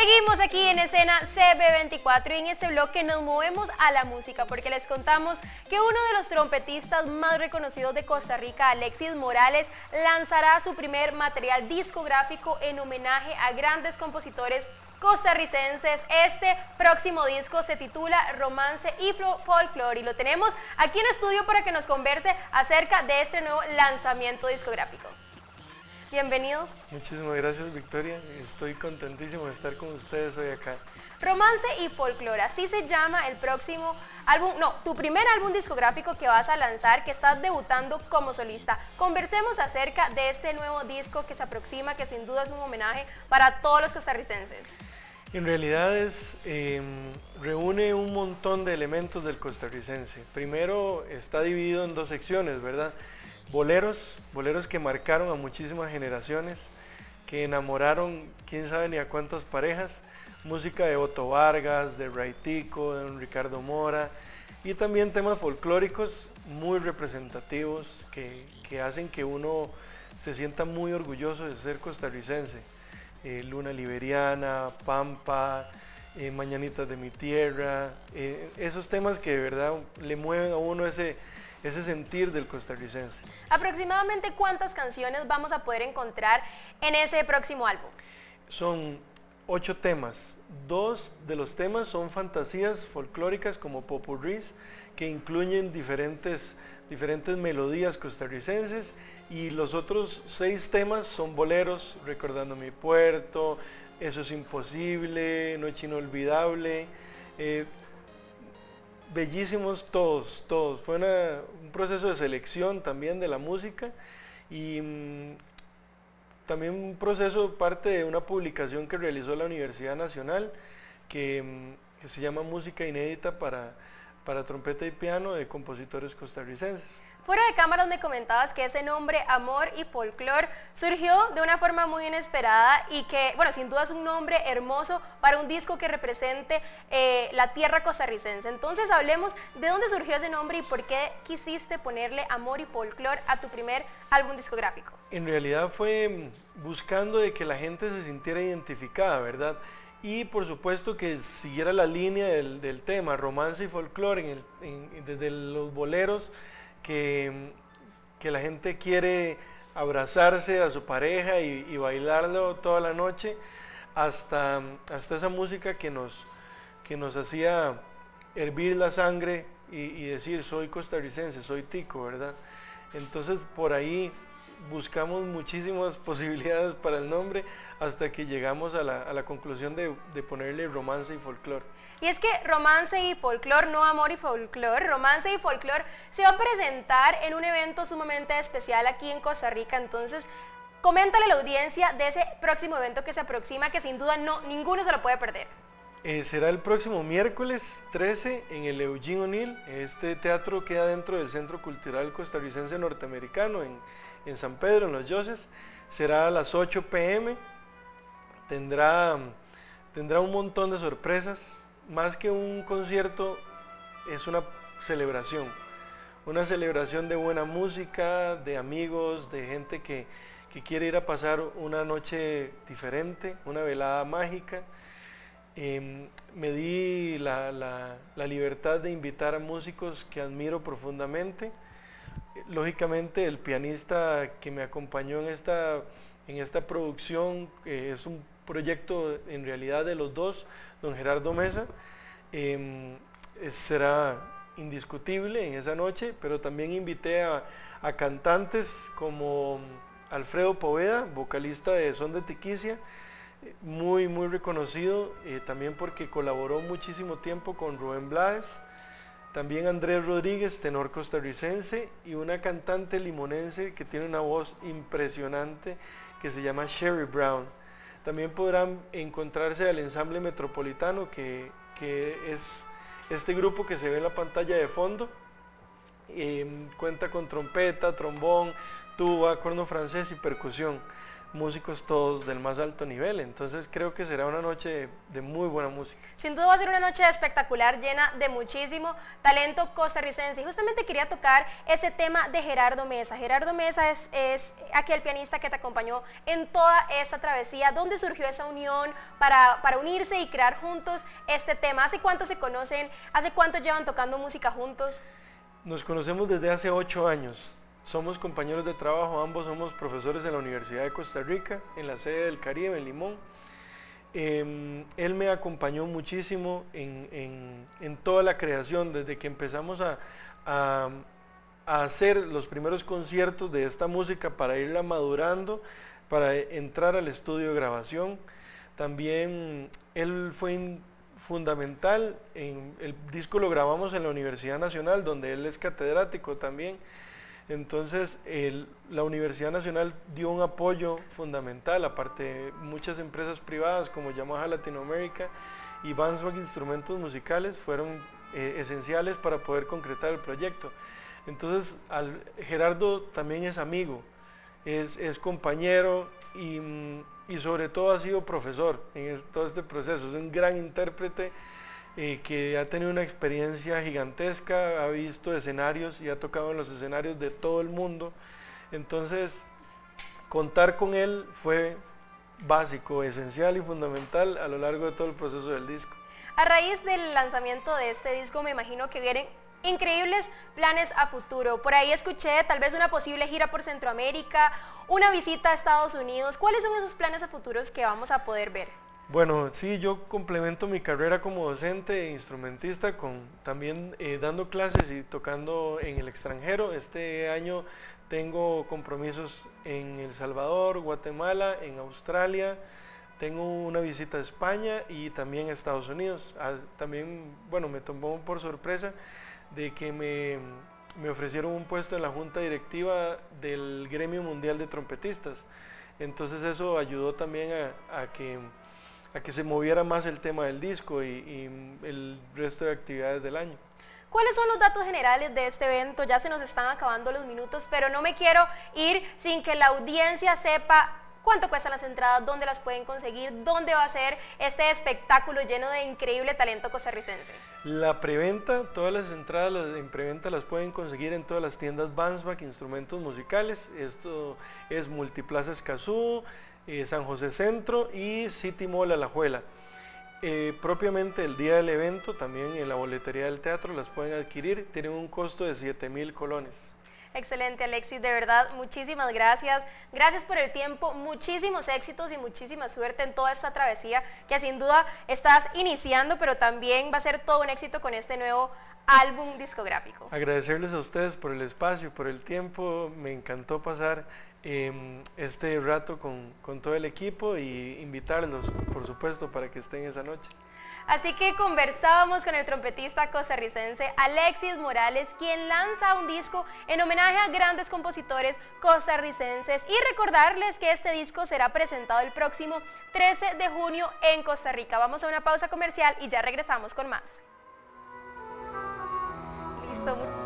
Seguimos aquí en Escena CB24 y en este bloque nos movemos a la música porque les contamos que uno de los trompetistas más reconocidos de Costa Rica, Alexis Morales, lanzará su primer material discográfico en homenaje a grandes compositores costarricenses. Este próximo disco se titula Romance y Folklore y lo tenemos aquí en estudio para que nos converse acerca de este nuevo lanzamiento discográfico. Bienvenido. Muchísimas gracias, Victoria. Estoy contentísimo de estar con ustedes hoy acá. Romance y Folklore, así se llama el próximo álbum, tu primer álbum discográfico que vas a lanzar, que estás debutando como solista. Conversemos acerca de este nuevo disco que se aproxima, que sin duda es un homenaje para todos los costarricenses. En realidad reúne un montón de elementos del costarricense. Primero está dividido en dos secciones, ¿verdad? Boleros que marcaron a muchísimas generaciones, que enamoraron quién sabe ni a cuántas parejas, música de Otto Vargas, de Raitico, de don Ricardo Mora, y también temas folclóricos muy representativos que hacen que uno se sienta muy orgulloso de ser costarricense. Luna Liberiana, Pampa, Mañanitas de mi tierra, esos temas que de verdad le mueven a uno ese sentir del costarricense. ¿Aproximadamente cuántas canciones vamos a poder encontrar en ese próximo álbum? Son 8 temas. 2 de los temas son fantasías folclóricas como popurrís, que incluyen diferentes melodías costarricenses, y los otros 6 temas son boleros, Recordando mi puerto, Eso es imposible, Noche inolvidable, bellísimos todos. Fue un proceso de selección también de la música y también un proceso, parte de una publicación que realizó la Universidad Nacional que se llama Música Inédita para trompeta y piano de compositores costarricenses. Fuera de cámaras me comentabas que ese nombre, Amor y Folklore, surgió de una forma muy inesperada y que, bueno, sin duda es un nombre hermoso para un disco que represente la tierra costarricense. Entonces hablemos de dónde surgió ese nombre y por qué quisiste ponerle Amor y Folklore a tu primer álbum discográfico. En realidad fue buscando de que la gente se sintiera identificada, ¿verdad? Y por supuesto que siguiera la línea del tema, romance y folclore, desde los boleros, que la gente quiere abrazarse a su pareja y bailarlo toda la noche, hasta esa música que nos hacía hervir la sangre y decir soy costarricense, soy tico, ¿verdad? Entonces por ahí buscamos muchísimas posibilidades para el nombre hasta que llegamos a la conclusión de ponerle Romance y Folklore. Y es que Romance y Folklore, no Amor y Folklore, Romance y Folklore se va a presentar en un evento sumamente especial aquí en Costa Rica. Entonces coméntale a la audiencia de ese próximo evento que se aproxima, que sin duda ninguno se lo puede perder. Será el próximo miércoles 13 en el Eugene O'Neill. Este teatro queda dentro del Centro Cultural Costarricense Norteamericano en San Pedro, en Los Yoses. Será a las 8 p.m. Tendrá un montón de sorpresas. Más que un concierto, es una celebración de buena música, de amigos, de gente que quiere ir a pasar una noche diferente, una velada mágica. Me di la libertad de invitar a músicos que admiro profundamente. Lógicamente el pianista que me acompañó en esta producción, es un proyecto en realidad de los dos, don Gerardo Mesa, será indiscutible en esa noche, pero también invité a cantantes como Alfredo Poveda, vocalista de Son de Tiquicia, muy reconocido, también porque colaboró muchísimo tiempo con Rubén Blades. También Andrés Rodríguez, tenor costarricense, y una cantante limonense que tiene una voz impresionante que se llama Sherry Brown. También podrán encontrarse al Ensamble Metropolitano, que es este grupo que se ve en la pantalla de fondo. Cuenta con trompeta, trombón, tuba, corno francés y percusión. músicos todos del más alto nivel, entonces creo que será una noche de muy buena música. Sin duda va a ser una noche espectacular, llena de muchísimo talento costarricense, y justamente quería tocar ese tema de Gerardo Mesa. Gerardo Mesa es aquel pianista que te acompañó en toda esa travesía. ¿Dónde surgió esa unión para unirse y crear juntos este tema? ¿Hace cuánto se conocen? ¿Hace cuánto llevan tocando música juntos? Nos conocemos desde hace 8 años. Somos compañeros de trabajo, ambos somos profesores en la Universidad de Costa Rica, en la sede del Caribe, en Limón. Él me acompañó muchísimo en toda la creación, desde que empezamos a hacer los primeros conciertos de esta música para irla madurando, para entrar al estudio de grabación. También él fue fundamental, el disco lo grabamos en la Universidad Nacional, donde él es catedrático también. Entonces la Universidad Nacional dio un apoyo fundamental, aparte muchas empresas privadas como Yamaha Latinoamérica y Vansbach Instrumentos Musicales fueron esenciales para poder concretar el proyecto. Entonces Gerardo también es amigo, es compañero y sobre todo ha sido profesor en todo este proceso, es un gran intérprete que ha tenido una experiencia gigantesca, ha visto escenarios y ha tocado en los escenarios de todo el mundo. Entonces, contar con él fue básico, esencial y fundamental a lo largo de todo el proceso del disco. A raíz del lanzamiento de este disco, me imagino que vienen increíbles planes a futuro. Por ahí escuché tal vez una posible gira por Centroamérica, una visita a Estados Unidos. ¿Cuáles son esos planes a futuros que vamos a poder ver? Bueno, sí, yo complemento mi carrera como docente e instrumentista también dando clases y tocando en el extranjero. Este año tengo compromisos en El Salvador, Guatemala, en Australia, tengo una visita a España y también a Estados Unidos. También, bueno, me tomó por sorpresa de que me ofrecieron un puesto en la junta directiva del Gremio Mundial de Trompetistas. Entonces eso ayudó también a que se moviera más el tema del disco y el resto de actividades del año. ¿Cuáles son los datos generales de este evento? Ya se nos están acabando los minutos, pero no me quiero ir sin que la audiencia sepa cuánto cuestan las entradas, dónde las pueden conseguir, dónde va a ser este espectáculo lleno de increíble talento costarricense. La preventa, todas las entradas en preventa las pueden conseguir en todas las tiendas Vansbach Instrumentos Musicales. Esto es Multiplaza Escazú, San José Centro y City Mall Alajuela. Propiamente el día del evento, también en la boletería del teatro las pueden adquirir, tienen un costo de 7,000 colones. Excelente, Alexis, de verdad, muchísimas gracias. Gracias por el tiempo, muchísimos éxitos y muchísima suerte en toda esta travesía que sin duda estás iniciando, pero también va a ser todo un éxito con este nuevo álbum discográfico. Agradecerles a ustedes por el espacio, por el tiempo, me encantó pasar este rato con todo el equipo y invitarlos, por supuesto, para que estén esa noche. Así que conversábamos con el trompetista costarricense Alexis Morales, quien lanza un disco en homenaje a grandes compositores costarricenses, y recordarles que este disco será presentado el próximo 13 de junio en Costa Rica. Vamos a una pausa comercial y ya regresamos con más. Listo.